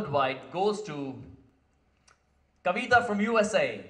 worldwide goes to Kavita from USA.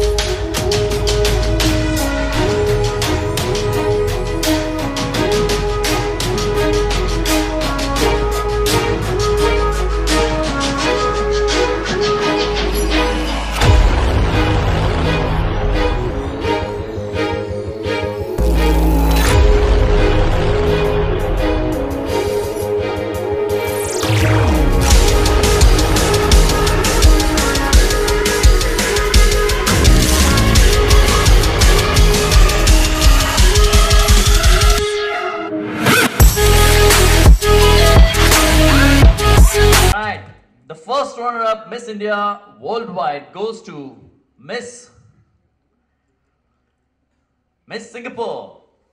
The first runner-up Miss India worldwide goes to Miss Singapore.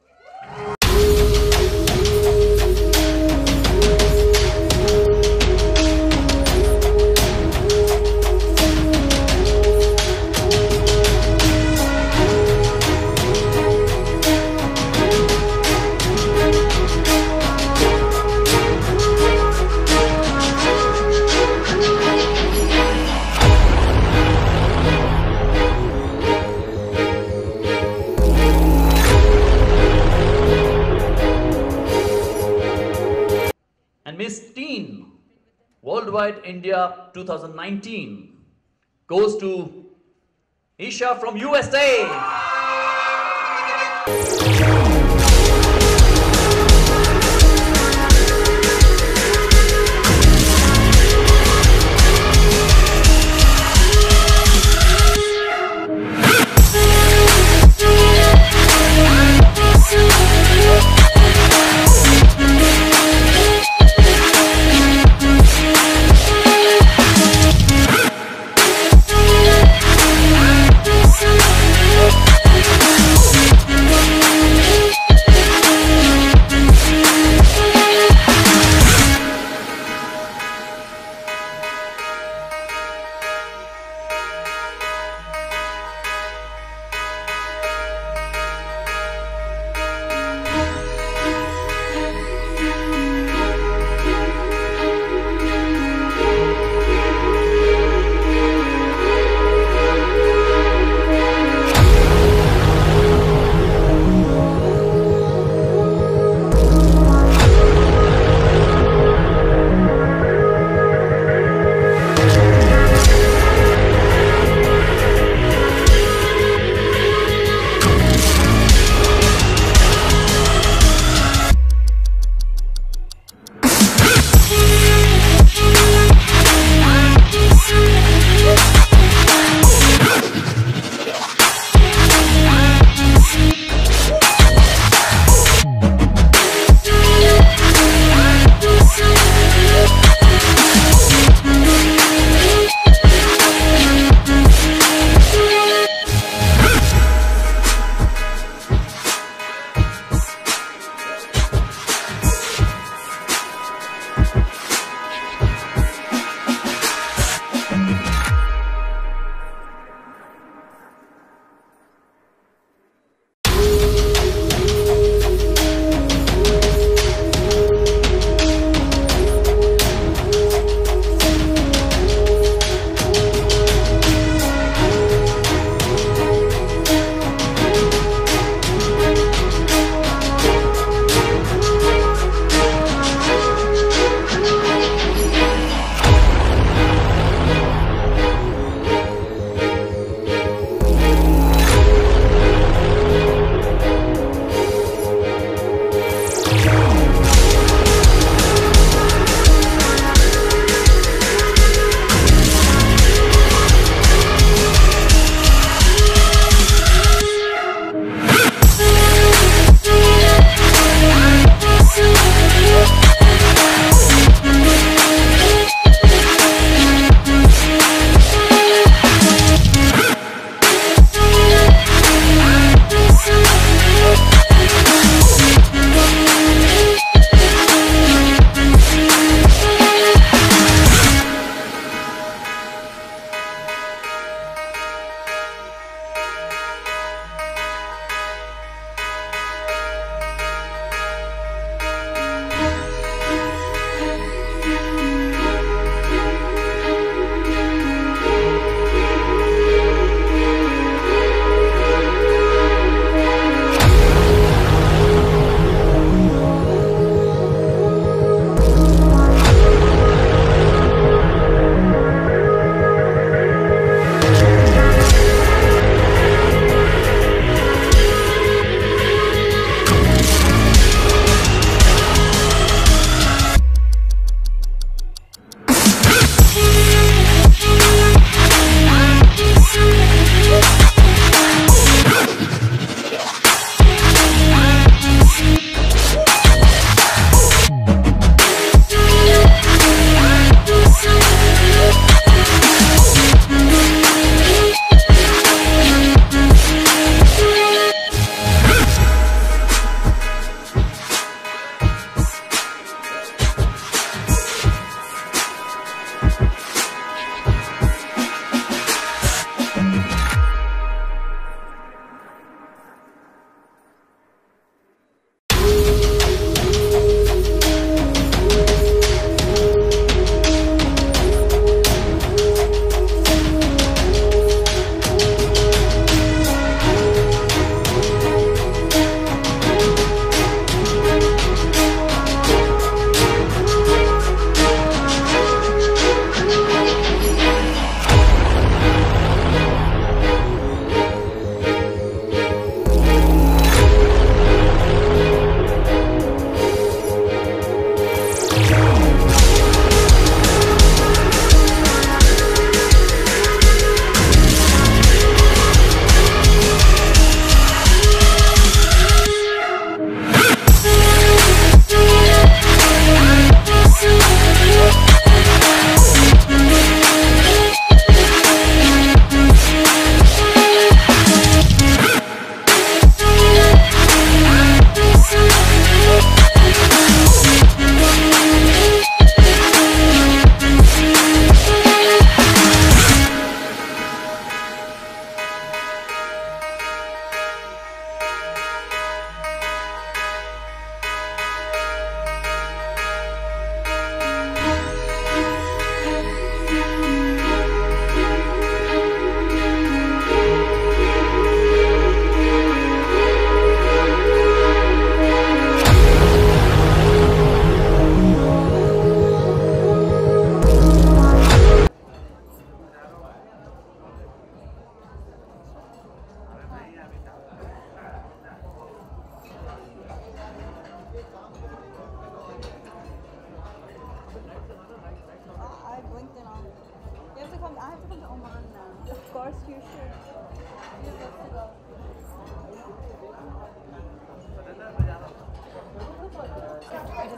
And Miss Teen Worldwide India 2019 goes to Isha from USA.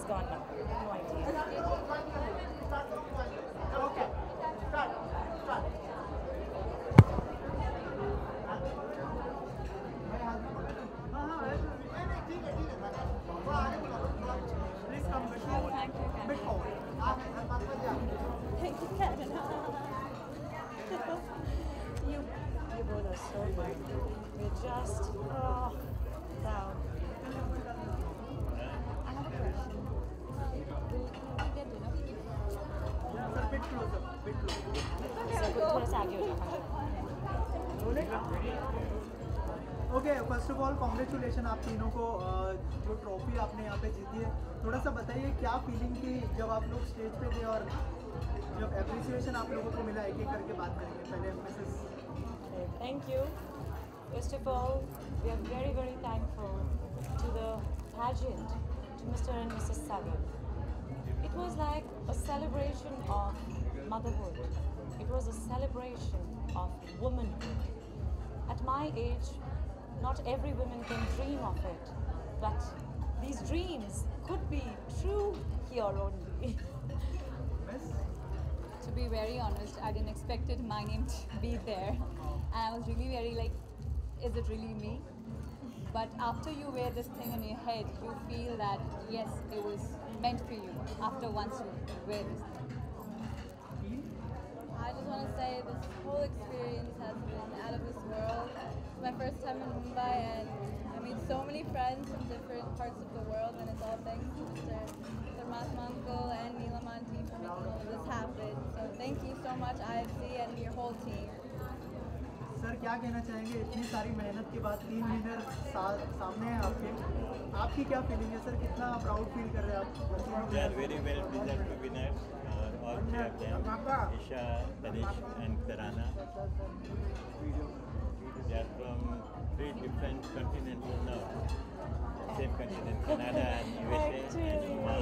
gone now. No idea. Okay. Start. Start. Please come bit forward. Bit forward. Thank you, Karen. you both are so good. We're just down. I have a question. Will we get dinner? Sir, bit closer. Bit closer. So, थोड़ा सा आगे हो जाओ. Okay first of all congratulation आप तीनों को जो trophy आपने यहाँ पे जीती है थोड़ा सा बताइए क्या फीलिंग थी जब आप लोग स्टेज पे थे और जब एप्रिसिएशन आप लोगों को मिला एक एक करके बात करेंगे पहले Mrs Thank you. First of all, we are very, very thankful to the pageant, to Mr. and Mrs. Sagar. It was like a celebration of motherhood. It was a celebration of womanhood. At my age, not every woman can dream of it, but these dreams could be true here only. To be very honest, I didn't expect my name to be there. And I was really very like, is it really me? But after you wear this thing on your head, you feel that yes, it was meant for you after once you wear this thing. I just want to say this whole experience has been out of this world. It's my first time in Mumbai and I made so many friends from different parts of the world and it's all thanks to Mr. Mahatma Uncle and Neelam Aunty for making all of this happen. So thank you so much IFC and your whole team. Sir क्या कहना चाहेंगे इतनी सारी मेहनत के बाद 3 winner सामने हैं आपकी क्या फीलिंग है सर कितना प्राउड फील कर रहे हैं आप They are very well deserved winners. All three of them, Isha, Tanish and Tarana. They are from 3 different continents now. Same continent, Canada and USA and Oman.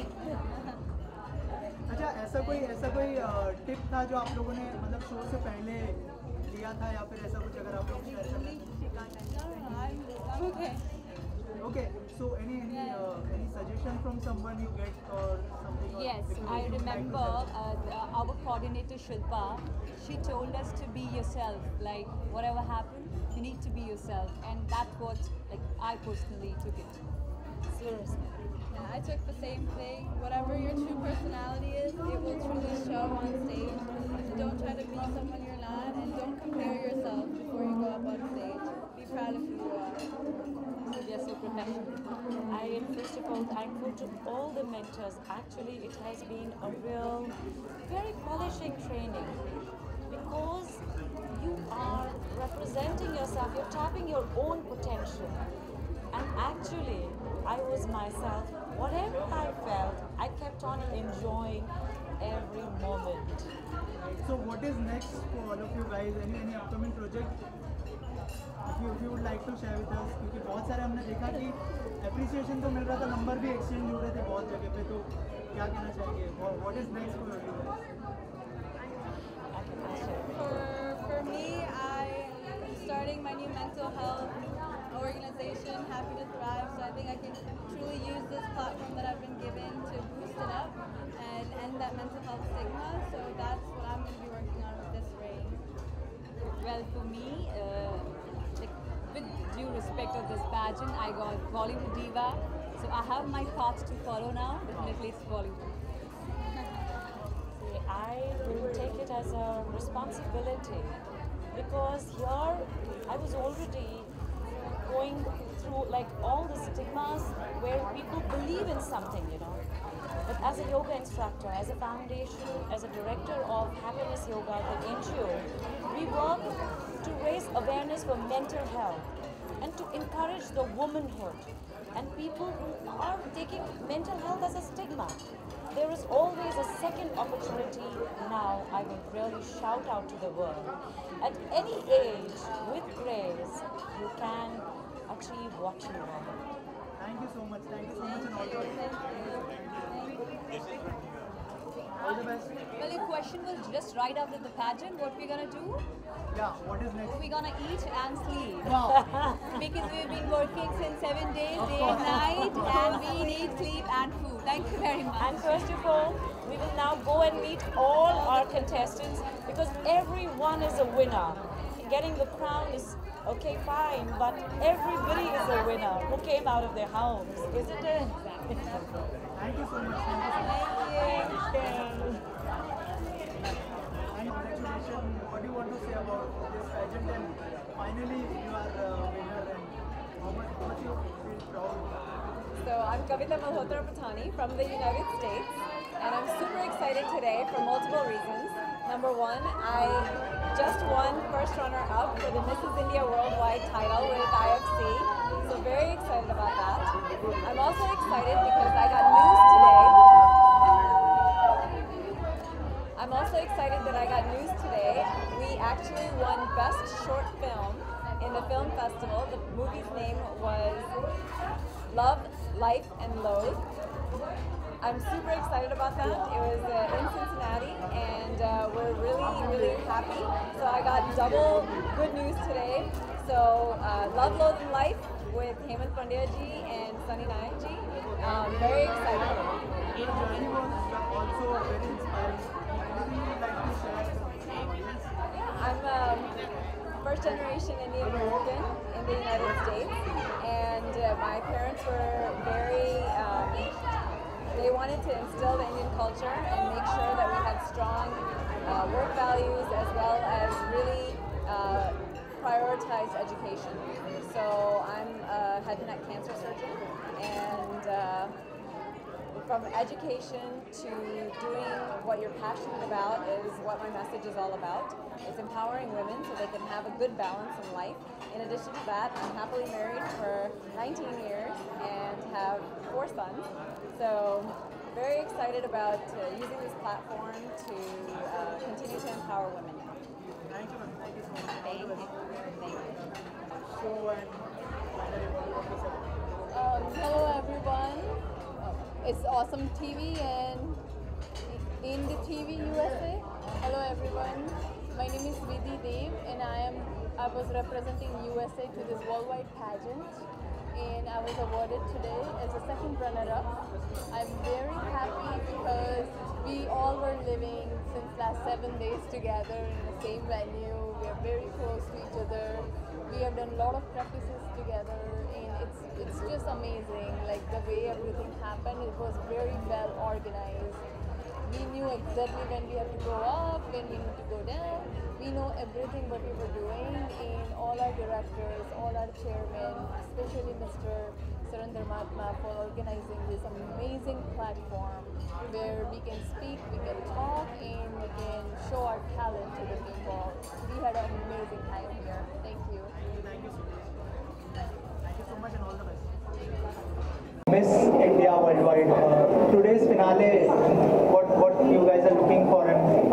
अच्छा ऐसा कोई tip था जो आप लोगों ने मतलब शो से पहले लिया था या फिर ऐसा कुछ अगर आप लोग शेयर करना I'm okay. Okay, so any suggestion from someone you get or something? Yes, because I you would like to remember share? our coordinator Shilpa, she told us to be yourself, like whatever happens, you need to be yourself and that's what like I personally took it. Seriously. Yeah, I took the same thing. Whatever your true personality is, it will truly show on stage. So don't try to be someone you're not and don't compare yourself before you go up on stage. Be proud of who you are. We are so professional. I am first of all thankful to all the mentors. Actually, it has been a real, very polishing training because you are representing yourself, you're tapping your own potential. And actually, I was myself. Whatever I felt, I kept on enjoying every moment. So what is next for all of you guys? Any upcoming project? If you would like to share with us, क्योंकि बहुत सारे हमने देखा कि appreciation तो मिल रहा था, number भी exchange हो रहे थे बहुत जगह पे, तो क्या कहना चाहेंगे? What is next for you guys? For me, I am starting my new mental health organization, Happy to Thrive, so I think I can truly use this platform that I've been given to boost it up and end that mental health stigma, so that's what I'm going to be working on with this reign. Well, for me, like, with due respect of this pageant, I got Bollywood Diva. So I have my path to follow now. Definitely it's Bollywood. See, I will take it as a responsibility because here I was already going through like all the stigmas where people believe in something, you know. But as a yoga instructor, as a foundation, as a director of Happiness Yoga, the NGO, we work to raise awareness for mental health and to encourage the womanhood and people who are taking mental health as a stigma. There is always a second opportunity now. I will really shout out to the world. At any age, with grace, you can achieve what you want. Thank you so much. Thank you so much and all the best. All the best. your question was just right after the pageant, what we're gonna do? Yeah, what is next? We're gonna eat and sleep. Wow. Because we've been working since 7 days, day and night, and we need sleep and food. Thank you very much. And first of all, we will now go and meet all our contestants because everyone is a winner. Getting the crown is okay, fine, but everybody is a winner who came out of their homes, isn't it? Thank you so much. Thank you so much. And congratulations. What do you want to say about this pageant? And finally, you are a winner. And how much you feel proud? So I'm Kavita Malhotra Patani from the United States, and I'm super excited today for multiple reasons. Number one, I just won first runner-up for the Mrs. India Worldwide title with IFC, so very excited about that. I'm also excited because I got news today. I'm also excited that I got news today. We actually won Best Short Film in the film festival. The movie's name was Love, Life and Loathe. I'm super excited about that. It was in Cincinnati, and we're really happy. So I got double good news today. So Love, Loathe and Life with Hemant Pandya ji and Sunny Nayak ji. Very excited. Your journey was also very inspiring. Anything you would like to share with the audience? I'm first generation Indian American in the United States, and my parents were very, they wanted to instill the Indian culture and make sure that we had strong work values as well as really prioritized education. So I'm a head and neck cancer surgeon, and from education to doing what you're passionate about is what my message is all about. It's empowering women so they can have a good balance in life. In addition to that, I'm happily married for 19 years and have 4 sons. So very excited about using this platform to continue to empower women. Thank you, ma'am. Thank you so much. Thank you. Thank you. So, and finally, what do you want to say? Hello everyone. It's Awesome TV and in the TV USA. Hello everyone. My name is Vidhi Dev and I was representing USA to this worldwide pageant, and I was awarded today as a second runner-up. I'm very happy because we all were living since last 7 days together in the same venue. We are very close to each other. We have done a lot of practices together, and it's just amazing. Like the way everything happened, it was very well organized. We knew exactly when we have to go up, when we need to go down. We know everything what we were doing, and all our directors, all our chairmen, especially Mr. Surendra Mahatma for organizing this amazing platform where we can speak, we can talk, and we can show our talent to the people. We had an amazing time here. Thank you. Thank you so much. Thank you so much and all the best. Miss India Worldwide. Today's finale, what you guys are looking for?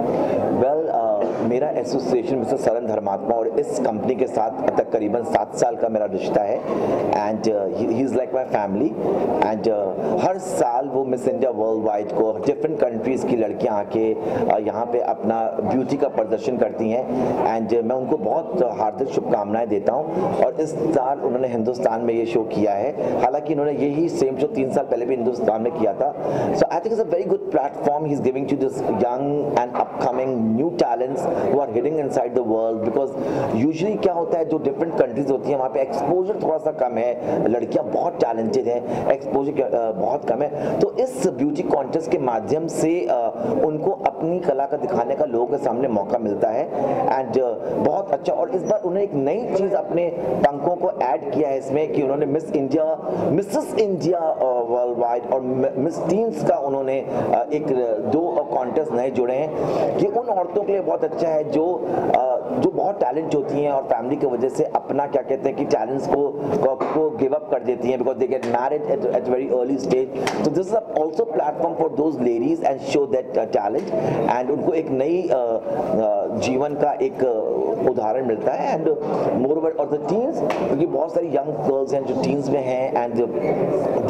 मेरा association Mr Saran Dharmatma और इस company के साथ तकरीबन 7 साल का मेरा रिश्ता है, and he is like my family. And हर साल वो मिस इंडिया वर्ल्ड वाइड को डिफरेंट कंट्रीज़ की लड़कियां आके यहाँ पे अपना ब्यूटी का प्रदर्शन करती हैं, एंड मैं उनको बहुत हार्दिक शुभकामनाएं देता हूँ। और इस साल उन्होंने हिंदुस्तान में ये शो किया है, हालांकि इन्होंने यही सेम शो 3 साल पहले भी हिंदुस्तान में किया था। So I think it's a very good platform he is giving to this young and upcoming new talents who are hitting inside the world, because usually क्या होता है, जो different countries होती हैं वहाँ पे exposure थोड़ा सा कम है, लड़कियाँ बहुत talented हैं, exposure बहुत कम है। तो इस beauty contest के माध्यम से उनको अपनी कला का दिखाने का लोगों के सामने मौका मिलता है, एंड बहुत अच्छा। और इस बार उन्होंने एक नई चीज़ अपने पंखों को ऐड किया है इसमें कि उन्होंने Miss India, Mrs India world wide और मिस टीन्स का उन्होंने एक 2 कॉन्टेस्ट नए जुड़े हैं कि उन औरतों के लिए बहुत अच्छा है जो बहुत टैलेंट होती हैं और फैमिली की वजह से अपना क्या कहते हैं कि टैलेंट्स को गिव अप कर देती हैं because they get married at very early stage. तो this is also platform for those ladies and show that talent, and उनको एक नई जीवन का एक उदाहरण मिलता है। एंड मोर ओवर और द टीन्स, क्योंकि बहुत सारी यंग गर्ल्स हैं जो टीन्स में हैं and they look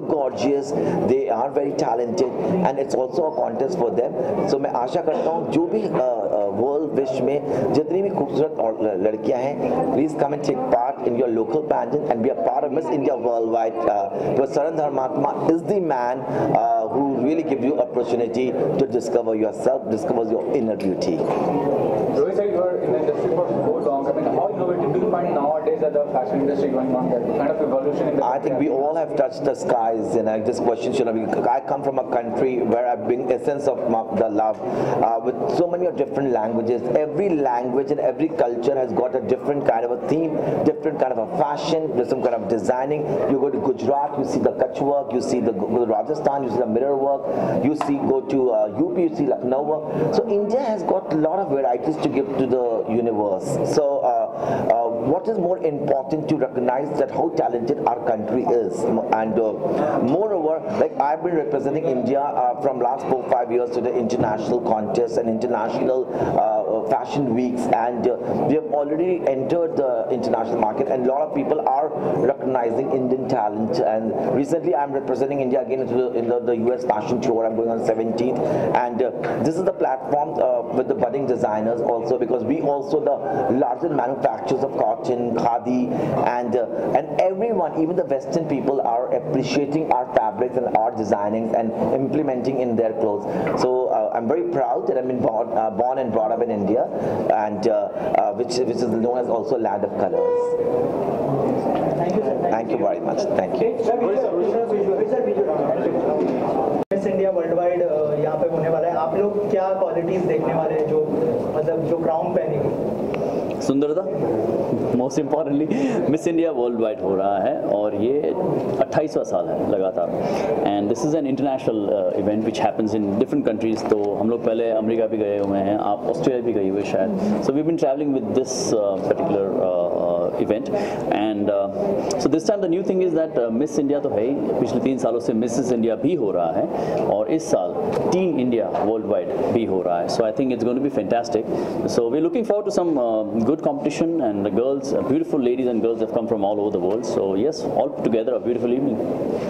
gorgeous, they are very talented, and it's also a contest for them. So मैं आशा करता हूँ जो भी वर्ल्ड विश्व में जितनी भी खूबसूरत और लड़कियां हैं, please come and take part in your local pageant and be a part of Miss India Worldwide. Because Saran Dharmatma is the man who really gives you opportunity to discover yourself, discover your inner beauty. Rohit said you are in the industry for so long. I mean, how innovative do you find nowadays that the fashion industry going on there? Kind of evolution in the I think we all have touched the skies, and this question should have been. I come from a country where I've been essence of the love, with so many different languages. Every language and every culture has got a different kind of a theme, different kind of a fashion, there's some kind of designing. You go to Gujarat, you see the Kutch work, you see go to Rajasthan, you see the mirror work, you see go to UP, you see Lucknow work. So India has got a lot of varieties to give to the universe. So what is more important to recognize that how talented our country is, and moreover, like I've been representing India from last 4-5 years to the international contests and international fashion weeks, and we have already entered the international market, and a lot of people are recognizing Indian talent. And recently I'm representing India again in the US fashion show. I'm going on 17th, and this is the platform with the budding designers also, because we also the largest manufacturers of cotton, khadi, and everyone, even the Western people, are appreciating our fabrics and our designings and implementing in their clothes. So I'm very proud that I've been born and brought up in India, and which is known as also land of colors. Thank you, sir. Thank you very much. Thank you. Miss India world wide यहाँ पे होने वाला है, आप लोग क्या qualities देखने वाले हैं जो मतलब जो क्राउन पहनेगी? सुंदरता, most importantly Miss India world wide हो रहा है और ये 28वां साल है लगातार, and this is an international event which happens in different countries. तो हम लोग पहले अमेरिका भी गए हुए हैं, आप ऑस्ट्रेलिया भी गए हुए शायद. So we been travelling with this particular event, and so this time the new thing is that Miss India तो है ही, पिछले 3 सालों से मिसेस इंडिया भी हो रहा है, और इस साल टीन इंडिया वर्ल्ड वाइड भी हो रहा है. So I think it's going to be fantastic. So we looking forward to some good competition, and the girls, beautiful ladies and girls have come from all over the world. So yes, all together a beautiful evening.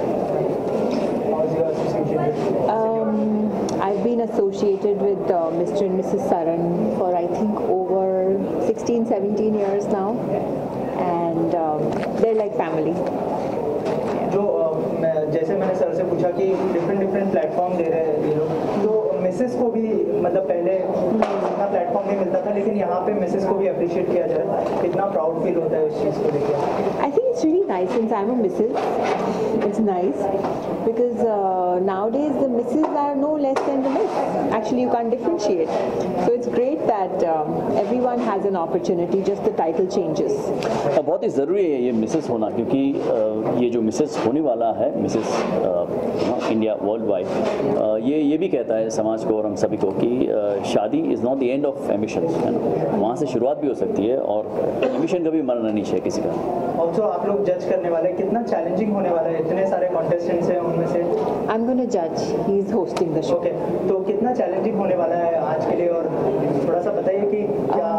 I've been associated with Mr. and Mrs. Saran for I think over 16-17 years now, and they're like family. जो जैसे मैंने sir से पूछा कि different platform दे रहे हैं ये लोग, तो मिसेस को भी मतलब पहले इतना प्लेटफॉर्म नहीं मिलता था, लेकिन यहाँ पे मिसेस को भी अप्रिशिएट किया जा रहा है. कितना प्राउड फील होता है इस चीज़ को लेकर? I think it's really nice since I'm a missus. It's nice because nowadays the misses are no less than the miss. Actually, you can't differentiate. So it's great that everyone has an opportunity. Just the title changes. बहुत ही ज़रूरी है ये Mrs होना, क्योंकि ये जो Mrs होने वाला है, मिसेस इंडिया वर्ल्ड वाइड, ये भी कहता है समाज को और हम सभी को कि शादी is not the end of ambition, है ना. वहाँ से शुरुआत भी हो सकती है, और एम्बिशन कभी मरना नहीं चाहिए किसी का. ऑल्सो आप लोग जज करने वाले, कितना चैलेंजिंग होने वाला है? इतने सारे कॉन्टेस्टेंट्स हैं, उनमें से I'm going to judge. He is hosting the show. Okay, तो कितना चैलेंजिंग होने वाला है आज के लिए, और थोड़ा सा बताइए कि क्या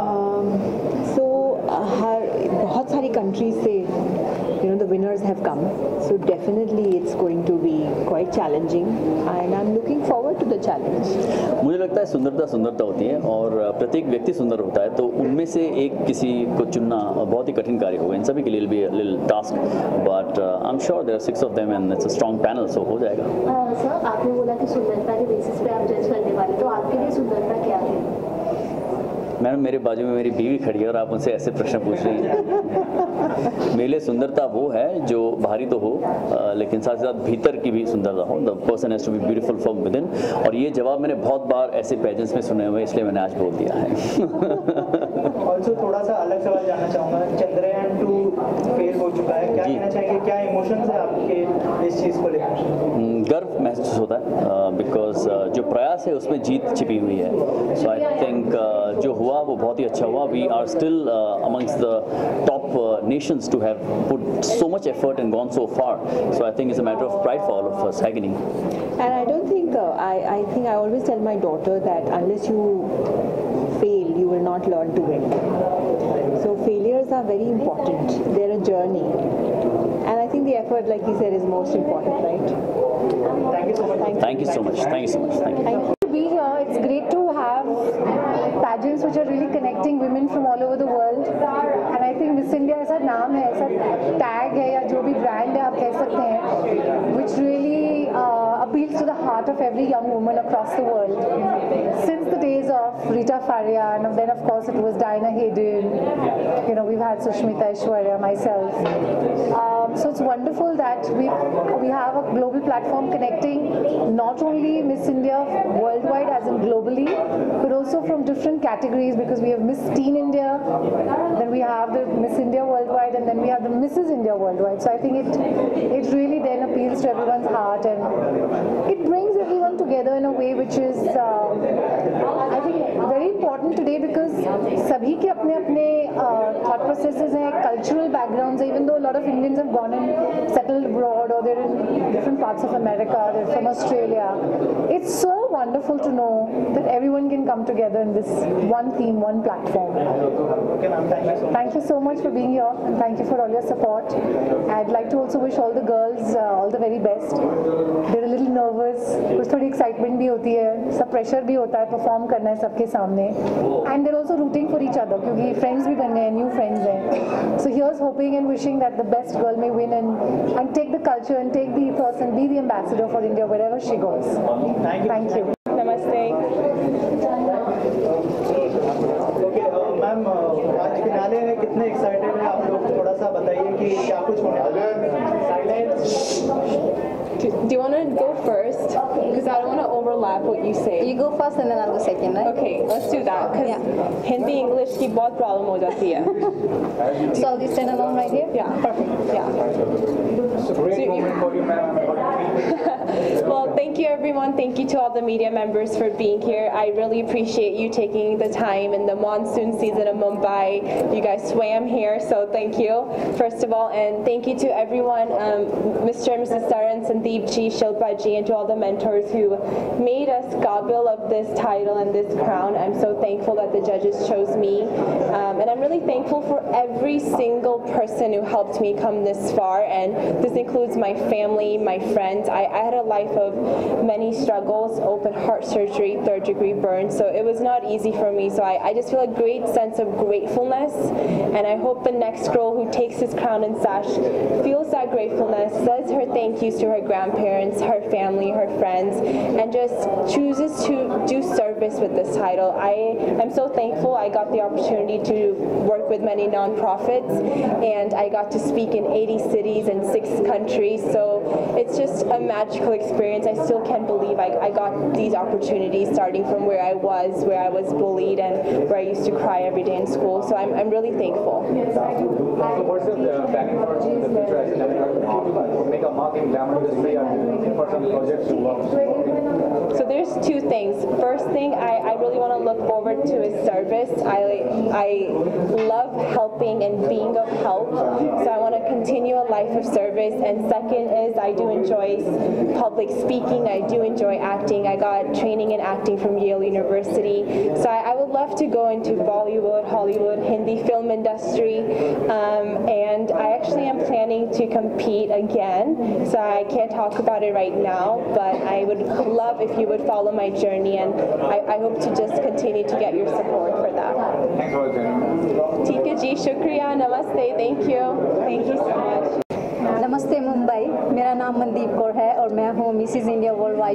हर बहुत सारी कंट्रीज से the winners have come, so definitely it's going to be quite challenging, and I'm looking forward to the challenge. मुझे लगता है सुंदरता होती है, और प्रत्येक व्यक्ति सुंदर होता है, तो उनमें से एक किसी को चुनना बहुत ही कठिन कार्य होगा. इन सभी के लिए भी little task, but I am sure there are 6 of them and it's a strong panel, so हो जाएगा. सर, आपने बोला कि सुंदरता के बेसिस पे आप जज करने वाले, तो आपके लिए सुंदरता क्या है? मैडम, मेरे बाजू में मेरी बीवी खड़ी है और आप उनसे ऐसे प्रश्न पूछ रही हैं. मेरे लिए सुंदरता वो है जो बाहरी तो हो, लेकिन साथ ही साथ भीतर की भी सुंदरता हो. The person has to be beautiful from within. और ये जवाब मैंने बहुत बार ऐसे पेजेंट्स में सुने हुए, इसलिए मैंने आज बोल दिया है. ऑल्सो थोड़ा सा अलग सवाल जानना चाहूँगा. चंद्रयान 2 फेल हो चुका है, क्या कहना चाहेंगे, क्या इमोशंस है आपके इस चीज़ को लेकर? गर्व महसूस होता है, बिकॉज जो प्रयास है उसमें जीत छिपी हुई है. सो आई थिंक जो हुआ वो बहुत ही अच्छा हुआ. We are still amongst the top nations to have put so much effort and gone so far. So I think it's a matter of pride for all of us, Agni. And I don't think I always tell my daughter that unless you fail, you will not learn to win. So failures are very important. They're a journey. And I think the effort, like he said, is most important, right? Thank you so much. Thank you so much. Thank you so much. Thank you. To be here, it's great to have pageants which are really connecting women from all over the world. And I think Miss India ऐसा नाम है, ऐसा tag है या जो भी brand है आप कह सकते हैं, which really appeals to the heart of every young woman across the world. Since the days of Rita Faria, and then of course it was Diana Hayden, you know, we've had Sushmita Aishwarya, myself. So it's wonderful that we have a global platform connecting not only Miss India worldwide as in globally, but also from different categories, because we have Miss Teen India, then we have the Miss India worldwide, and then we have the Mrs. India worldwide. So I think it really then appeals to everyone's heart, and it brings everyone together in a way which is I think very important today, because sabhi ke apne apne thought processes हैं, cultural backgrounds, even though a lot of Indians have gone and settled abroad, or they're in different parts of America, they're from Australia. It's so wonderful to know that everyone can come together in this one theme, one platform. Thank you so much for being here, and thank you for all your support. I'd like to also wish all the girls all the very best. They're a little nervous, कुछ थोड़ी excitement भी होती है, सब pressure भी होता है, perform करना है सबके सामने, and they're also rooting for each other क्योंकि friends भी बन गए हैं, new friends हैं. So here's hoping and wishing that the best girl may win and take the culture and take the ethos and be the ambassador for India wherever she goes. Thank you. Namaste. Okay ma'am, आज finale में कितने excited हैं आप लोग, थोड़ा सा बताइए कि क्या कुछ होने वाला है. Do you want to go first? Because I don't want to overlap what you say. You go first and then I'll go second, right? Okay, let's do that. Because Hindi English की बहुत problem हो जाती है. So I'll just stand alone right here? Yeah, perfect. Yeah. It's a great moment for you, ma'am. Well, thank you everyone. Thank you to all the media members for being here. I really appreciate you taking the time in the monsoon season of Mumbai. You guys swam here, so thank you, first of all. And thank you to everyone, Mr. and Mrs. Saran, Sandeep ji, Shilpa ji, and to all the mentors who made us qabil of this title and this crown. I'm so thankful that the judges chose me. And I'm really thankful for every single person who helped me come this far. And this includes my family, my friends. I had a life of many struggles, open heart surgery, 3rd-degree burn, so it was not easy for me. So I just feel a great sense of gratefulness, and I hope the next girl who takes this crown and sash feels that gratefulness, says her thank yous to her grandparents, her family, her friends, and just chooses to do service with this title. I am so thankful I got the opportunity to work with many nonprofits, and I got to speak in 80 cities and 6 countries, so it's just a magical experience. I still can't believe I got these opportunities, starting from where I was bullied and where I used to cry every day in school. So I'm really thankful. So what's the planning for the future as to make a mark in glamour industry, or looking for some projects to work? So there's 2 things. First thing I really want to look forward to is service. I love helping and being of help, so I want to continue a life of service. And second is I do enjoy public speaking, I do enjoy acting. I got training in acting from Yale University, so I would love to go into Bollywood, Hollywood, Hindi film industry, and I actually am planning to compete again, so I can't talk about it right now, but I would love if you would follow my journey, and I hope to just continue to get your support for that. Thanks for joining. ठीक है जी, शुक्रिया, नमस्ते, thank you so much. नमस्ते मुंबई, मेरा नाम मनदीप कौर है और मैं हूँ Mrs India world wide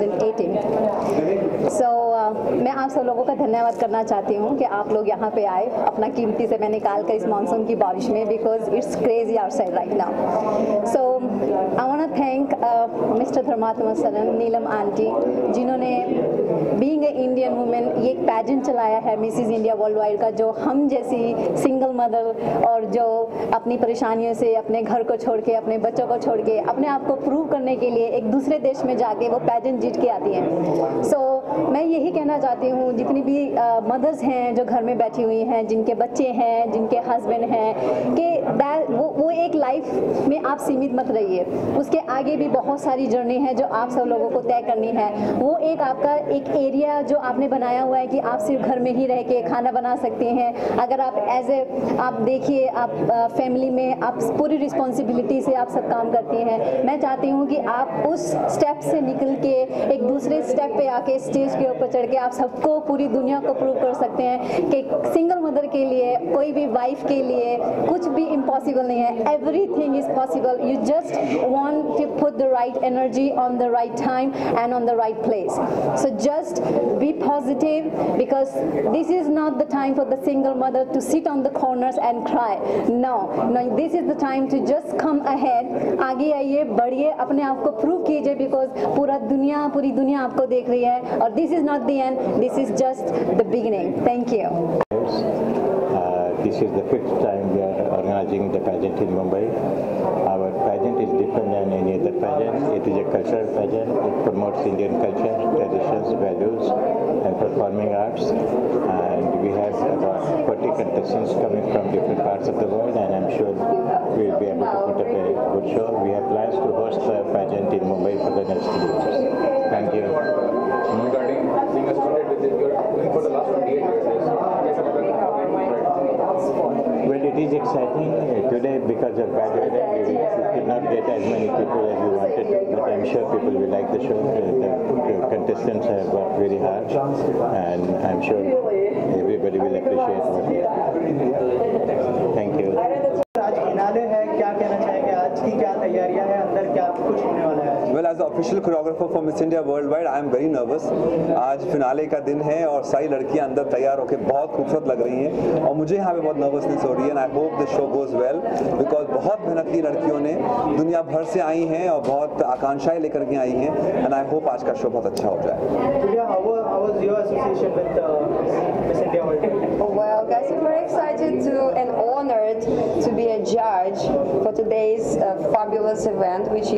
2018। So मैं आप सब लोगों का धन्यवाद करना चाहती हूँ कि आप लोग यहाँ पे आए अपना कीमती समय निकाल कर इस मानसून की बारिश में, because it's crazy outside right now. So I want to thank Mr Dharmatma Saran, Neelam aunty, जिन्होंने बीइंग ए इंडियन वुमेन ये एक पैजेंट चलाया है मिसेस इंडिया वर्ल्ड वाइड का, जो हम जैसी सिंगल मदर और जो अपनी परेशानियों से अपने घर को छोड़ के, अपने बच्चों को छोड़ के, अपने आप को प्रूव करने के लिए एक दूसरे देश में जाके वो पैजेंट जीत के आती हैं। सो मैं यही कहना चाहती हूँ जितनी भी मदर्स हैं जो घर में बैठी हुई हैं, जिनके बच्चे हैं, जिनके हस्बैंड हैं, कि वो एक लाइफ में आप सीमित मत रहिए, उसके आगे भी बहुत सारी जर्नी है जो आप सब लोगों को तय करनी है। वो एक आपका एक एरिया जो आपने बनाया हुआ है कि आप सिर्फ घर में ही रह के खाना बना सकते हैं। अगर आप आप देखिए, आप फैमिली में आप पूरी रिस्पॉन्सिबिलिटी से आप सब काम करती हैं। मैं चाहती हूँ कि आप उस स्टेप से निकल के एक दूसरे स्टेप पे आके स्टेज के ऊपर चढ़ के आप सबको, पूरी दुनिया को प्रूव कर सकते हैं कि सिंगल मदर के लिए, कोई भी वाइफ के लिए कुछ भी इम्पॉसिबल नहीं है। Everything is possible. You just want to put the right energy on the right time and on the right place. So just be positive, because this is not the time for the single mother to sit on the corners and cry. No, this is the time to just come ahead. आगे आइए, बढ़िए, अपने आप को prove कीजिए, because पूरी दुनिया आपको देख रही है, और this is not the end, this is just the beginning. Thank you. This is the 5th time we are organizing the pageant in Mumbai. Our pageant is different than any other pageant. It is a cultural pageant. It promotes Indian culture, traditions, values, and performing arts. And we have about 40 contestants coming from different parts of the world, and I'm sure we will be able to put up a good show. We have plans to host the pageant in Mumbai for the next 3 years. Thank you. Regarding being associated with it, you're looking for the last 28 years. Well, it is exciting. Today, because of bad weather, we did not get as many people as we wanted to, but I'm sure people will like the show. The contestants have worked very hard, and I'm sure everybody will appreciate what we are doing. Thank you. आज finale है, क्या कहना चाहेंगे? आज की क्या तैयारियां हैं, अंदर क्या कुछ होने वाला है? Well, as the official choreographer for Miss India Worldwide, I am very nervous. आज फिनाले का दिन है और सारी लड़कियां अंदर तैयार होकर बहुत खूबसूरत लग रही हैं, और मुझे यहाँ पे बहुत नर्वसनेस हो रही है। I hope the show goes well, because बहुत मेहनत की लड़कियों ने दुनिया भर से आई हैं और बहुत आकांक्षाएं लेकर के आई हैं, and I hope आज का शो बहुत अच्छा हो जाए। Julia, how was your association with Miss India Worldwide? Well, guys, I'm very excited and honored to be a judge for today's fabulous event, which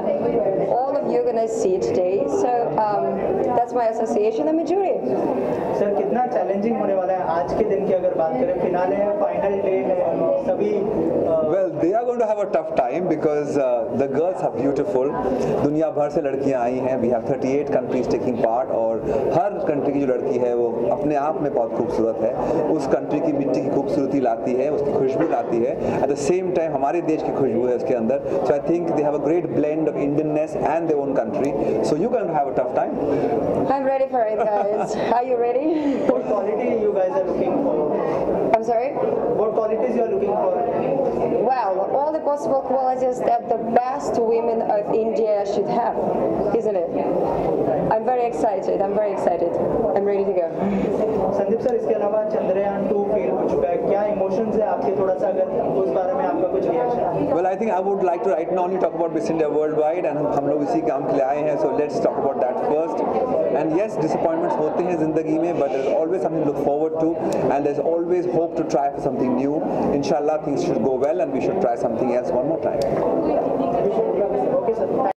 all of you are gonna see today. So that's my association. I'm a jury. सर, कितना challenging होने वाला है आज के दिन की अगर बात करें? फिनाले है, फाइनल डे है, सभी Well, they are going to have a tough time because the girls are beautiful. दुनिया भर से लड़कियां आई हैं. We have 38 countries taking part, और हर कंट्री की जो लड़की है वो अपने आप में बहुत खूबसूरत है. उस कंट्री की मिट्टी की खूबसूरती लाती है, उसकी खुशबू लाती है. At the same time हमारे देश की खुशबू है उसके अंदर. So I think they have a great blend of Indianness and their own country. So you're going to have a tough time. I'm ready for it, guys. Are you ready? What quality you guys are looking for? I'm sorry? What qualities you are looking for? Well, all the possible qualities that the best women of India should have, isn't it? I'm very excited. I'm ready to go. Sandeep sir, इसके अलावा Chandrayaan 2 fail हो चुका है, क्या emotions है आपके? थोड़ा सा अगर उस बारे में आपका कुछ reaction? Well, I think I would like to right now only talk about Miss India Worldwide, and हम लोग इसी काम के लिए आए हैं, so let's talk about that first. And yes, disappointments होते हैं ज़िंदगी में, but there's always something to look forward to, and there's always hope to try for something new. Inshallah, things should go well, and we should try something else one more time. Okay, sir.